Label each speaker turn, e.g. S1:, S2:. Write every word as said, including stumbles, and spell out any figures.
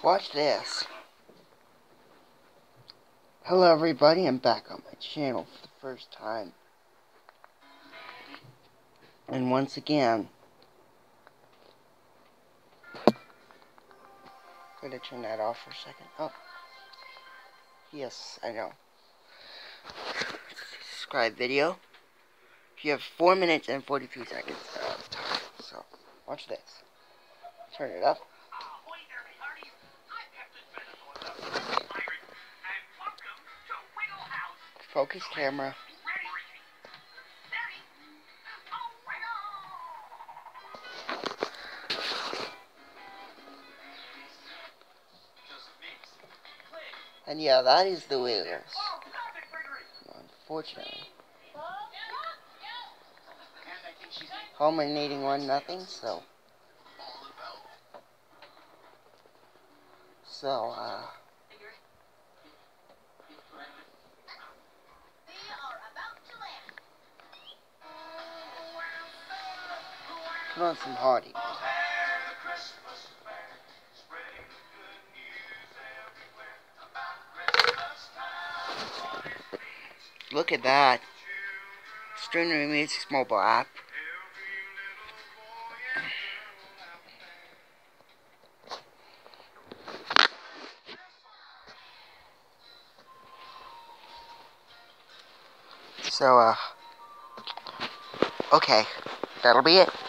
S1: Watch this. Hello everybody, I'm back on my channel for the first time. And once again, I'm gonna turn that off for a second. Oh. Yes, I know. Subscribe video. You have four minutes and forty-three seconds of time. So, watch this. Turn it up. Focus camera. And yeah, that is the way it is. Unfortunately. Homer needing one nothing, so. So, uh. Put on some Hardy. Look at that. Extraordinary Music's mobile app. So, uh, okay, that'll be it.